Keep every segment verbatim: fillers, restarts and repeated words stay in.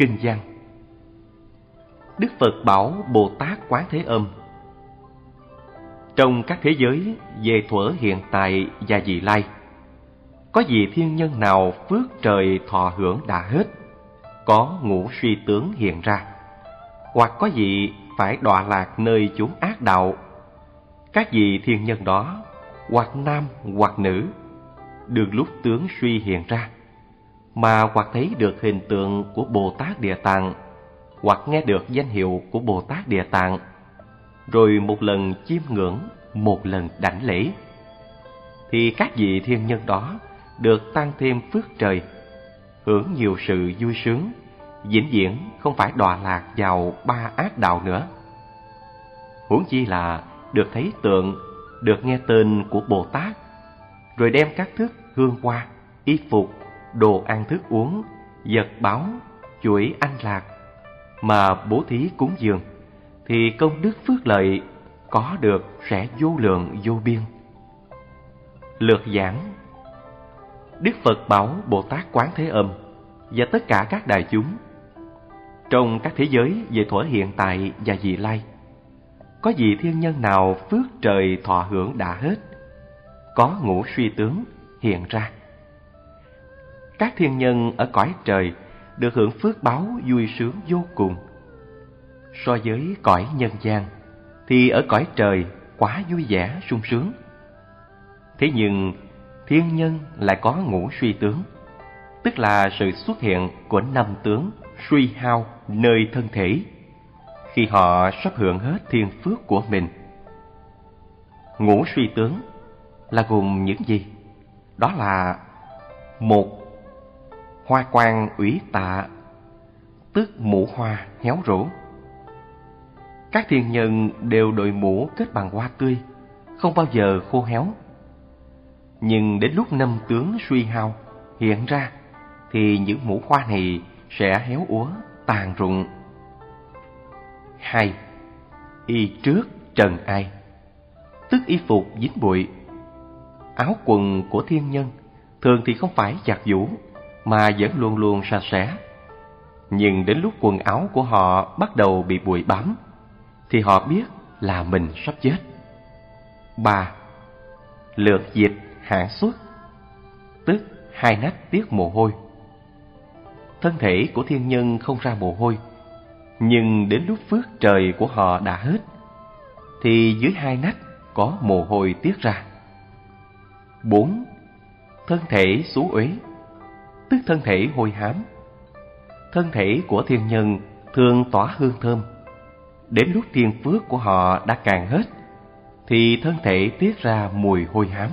Kinh văn. Đức Phật bảo Bồ Tát Quán Thế Âm: trong các thế giới về thuở hiện tại và vị lai, có vị thiên nhân nào phước trời thọ hưởng đã hết, có ngũ suy tướng hiện ra, hoặc có vị phải đọa lạc nơi chốn ác đạo, các vị thiên nhân đó hoặc nam hoặc nữ, được lúc tướng suy hiện ra, mà hoặc thấy được hình tượng của Bồ Tát Địa Tạng, hoặc nghe được danh hiệu của Bồ Tát Địa Tạng, rồi một lần chiêm ngưỡng, một lần đảnh lễ, thì các vị thiên nhân đó được tăng thêm phước trời, hưởng nhiều sự vui sướng, vĩnh viễn không phải đọa lạc vào ba ác đạo nữa. Huống chi là được thấy tượng, được nghe tên của Bồ Tát, rồi đem các thức hương hoa, y phục, đồ ăn thức uống, vật báo, chuỗi anh lạc mà bố thí cúng dường, thì công đức phước lợi có được sẽ vô lượng vô biên. Lược giảng. Đức Phật bảo Bồ Tát Quán Thế Âm và tất cả các đại chúng: trong các thế giới về thuở hiện tại và vị lai, có vị thiên nhân nào phước trời thọ hưởng đã hết, có ngũ suy tướng hiện ra. Các thiên nhân ở cõi trời được hưởng phước báo vui sướng vô cùng. So với cõi nhân gian thì ở cõi trời quá vui vẻ sung sướng. Thế nhưng thiên nhân lại có ngũ suy tướng, tức là sự xuất hiện của năm tướng suy hao nơi thân thể, khi họ sắp hưởng hết thiên phước của mình. Ngũ suy tướng là gồm những gì? Đó là: một, hoa quang ủy tạ, tức mũ hoa héo rũ. Các thiên nhân đều đội mũ kết bằng hoa tươi, không bao giờ khô héo. Nhưng đến lúc năm tướng suy hao hiện ra, thì những mũ hoa này sẽ héo úa, tàn rụng. Hai, y trước trần ai, tức y phục dính bụi. Áo quần của thiên nhân thường thì không phải giặt giũ, mà vẫn luôn luôn sạch sẽ. Nhưng đến lúc quần áo của họ bắt đầu bị bụi bám, thì họ biết là mình sắp chết. Ba, lượt dịch hạn xuất, tức hai nách tiết mồ hôi. Thân thể của thiên nhân không ra mồ hôi, nhưng đến lúc phước trời của họ đã hết, thì dưới hai nách có mồ hôi tiết ra. Bốn, thân thể xú uế, tức thân thể hôi hám. Thân thể của thiên nhân thường tỏa hương thơm. Đến lúc thiên phước của họ đã cạn hết, thì thân thể tiết ra mùi hôi hám.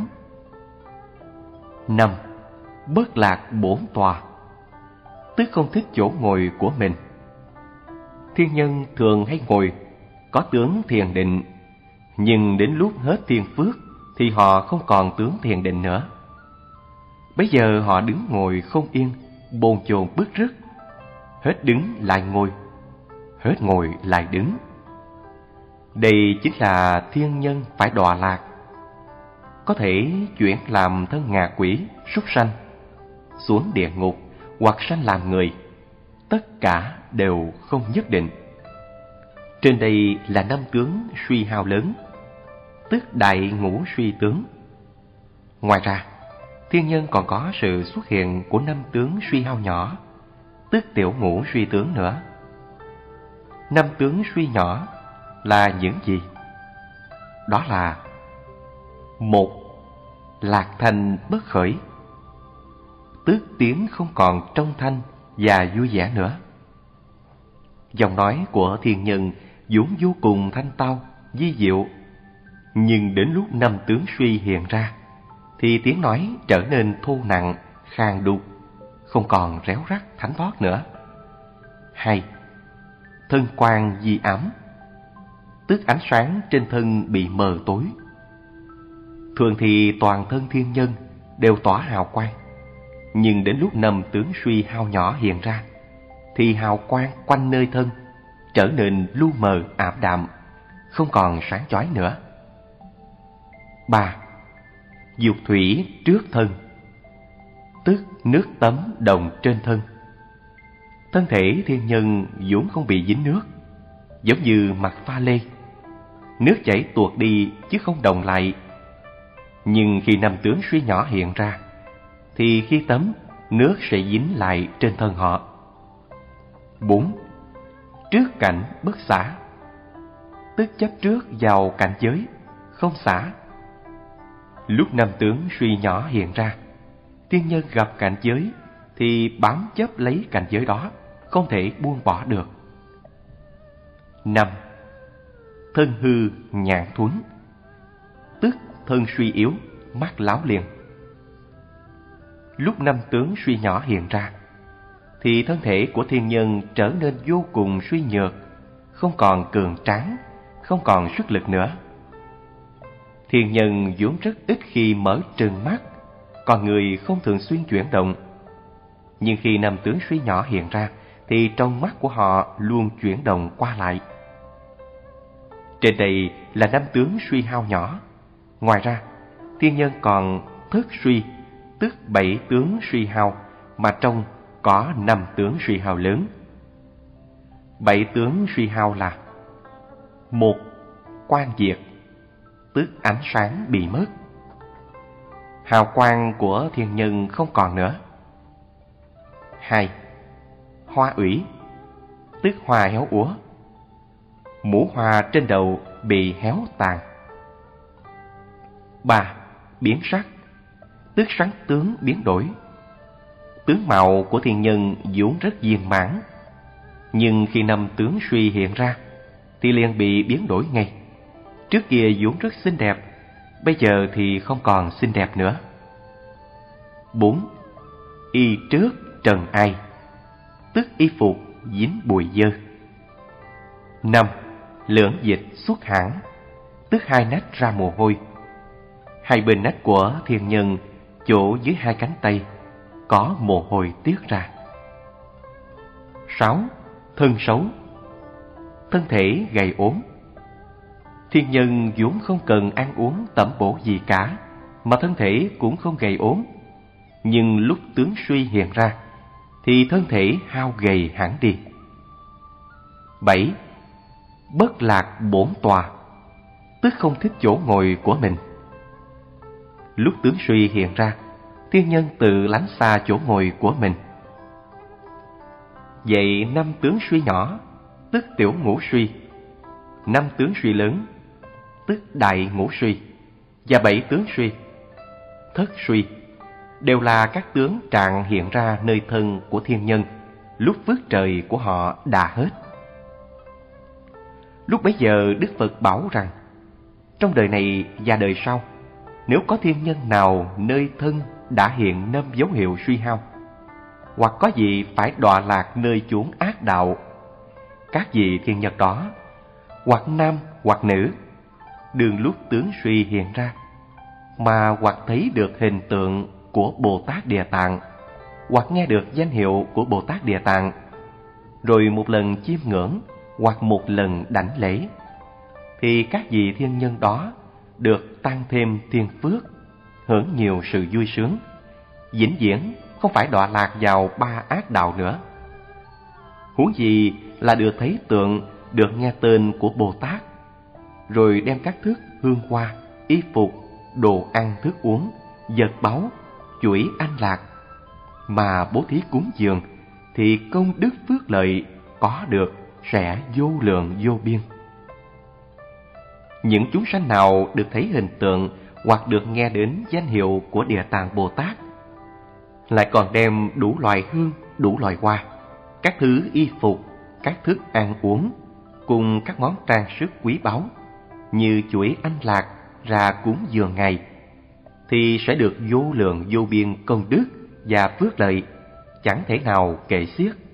Năm, bất lạc bổn tòa, tức không thích chỗ ngồi của mình. Thiên nhân thường hay ngồi, có tướng thiền định, nhưng đến lúc hết thiên phước thì họ không còn tướng thiền định nữa. Bây giờ họ đứng ngồi không yên, bồn chồn bứt rứt, hết đứng lại ngồi, hết ngồi lại đứng. Đây chính là thiên nhân phải đọa lạc, có thể chuyển làm thân ngạ quỷ, súc sanh, xuống địa ngục hoặc sanh làm người. Tất cả đều không nhất định. Trên đây là năm tướng suy hao lớn, tức đại ngũ suy tướng. Ngoài ra, thiên nhân còn có sự xuất hiện của năm tướng suy hao nhỏ, tức tiểu ngũ suy tướng nữa. Năm tướng suy nhỏ là những gì? Đó là: một, lạc thanh bất khởi, tức tiếng không còn trong thanh và vui vẻ nữa. Giọng nói của thiên nhân vốn vô cùng thanh tao, vi diệu, nhưng đến lúc năm tướng suy hiện ra, thì tiếng nói trở nên thô nặng, khàn đục, không còn réo rắt thánh thoát nữa. Hai, thân quang di ám, tức ánh sáng trên thân bị mờ tối. Thường thì toàn thân thiên nhân đều tỏa hào quang, nhưng đến lúc năm tướng suy hao nhỏ hiện ra, thì hào quang quanh nơi thân trở nên lu mờ ảm đạm, không còn sáng chói nữa. Ba, dục thủy trước thân, tức nước tắm đồng trên thân. Thân thể thiên nhân vốn không bị dính nước, giống như mặt pha lê, nước chảy tuột đi chứ không đọng lại. Nhưng khi năm tướng suy nhỏ hiện ra, thì khi tắm, nước sẽ dính lại trên thân họ. Bốn. Trước cảnh bất xả, tức chấp trước vào cảnh giới, không xả. Lúc năm tướng suy nhỏ hiện ra, thiên nhân gặp cảnh giới thì bám chấp lấy cảnh giới đó, không thể buông bỏ được. Năm. Thân hư nhạn thuấn, tức thân suy yếu, mắt láo liền. Lúc năm tướng suy nhỏ hiện ra, thì thân thể của thiên nhân trở nên vô cùng suy nhược, không còn cường tráng, không còn sức lực nữa. Thiên nhân vốn rất ít khi mở trừng mắt, còn người không thường xuyên chuyển động. Nhưng khi năm tướng suy nhỏ hiện ra, thì trong mắt của họ luôn chuyển động qua lại. Trên đây là năm tướng suy hao nhỏ. Ngoài ra, thiên nhân còn thất suy, tức bảy tướng suy hao, mà trong có năm tướng suy hao lớn. Bảy tướng suy hao là: một. Quang diệt, tức ánh sáng bị mất. Hào quang của thiên nhân không còn nữa. Hai. Hoa ủy, tức hoa héo úa. Mũ hoa trên đầu bị héo tàn. Ba. Biến sắc, tức sắc tướng biến đổi. Tướng mạo của thiên nhân vốn rất viên mãn, nhưng khi năm tướng suy hiện ra thì liền bị biến đổi ngay. Trước kia vốn rất xinh đẹp, bây giờ thì không còn xinh đẹp nữa. Bốn. Y trước trần ai, tức y phục dính bụi dơ. Năm. Lưỡng dịch xuất hẳn, tức hai nách ra mồ hôi. Hai bên nách của thiên nhân, chỗ dưới hai cánh tay, có mồ hôi tiết ra. Sáu. Thân xấu, thân thể gầy ốm. Thiên nhân vốn không cần ăn uống tẩm bổ gì cả, mà thân thể cũng không gầy ốm. Nhưng lúc tướng suy hiện ra, thì thân thể hao gầy hẳn đi. Bảy. Bất lạc bổn tòa, tức không thích chỗ ngồi của mình. Lúc tướng suy hiện ra, thiên nhân tự lánh xa chỗ ngồi của mình. Vậy năm tướng suy nhỏ, tức tiểu ngũ suy, năm tướng suy lớn, tức đại ngũ suy, và bảy tướng suy, thất suy, đều là các tướng trạng hiện ra nơi thân của thiên nhân lúc phước trời của họ đã hết. Lúc bấy giờ Đức Phật bảo rằng, trong đời này và đời sau, nếu có thiên nhân nào nơi thân đã hiện năm dấu hiệu suy hao, hoặc có gì phải đọa lạc nơi chốn ác đạo, các vị thiên nhân đó, hoặc nam hoặc nữ, đường lúc tướng suy hiện ra, mà hoặc thấy được hình tượng của Bồ Tát Địa Tạng, hoặc nghe được danh hiệu của Bồ Tát Địa Tạng, rồi một lần chiêm ngưỡng hoặc một lần đảnh lễ, thì các vị thiên nhân đó được tăng thêm thiên phước, hưởng nhiều sự vui sướng, vĩnh viễn không phải đọa lạc vào ba ác đạo nữa. Huống gì là được thấy tượng, được nghe tên của Bồ Tát, rồi đem các thức hương hoa, y phục, đồ ăn thức uống, vật báu, chuỗi anh lạc mà bố thí cúng dường, thì công đức phước lợi có được sẽ vô lượng vô biên. Những chúng sanh nào được thấy hình tượng hoặc được nghe đến danh hiệu của Địa Tạng Bồ Tát, lại còn đem đủ loại hương, đủ loại hoa, các thứ y phục, các thức ăn uống, cùng các món trang sức quý báu như chuỗi anh lạc ra cúng dường Ngài, thì sẽ được vô lượng vô biên công đức và phước lợi, chẳng thể nào kể xiết.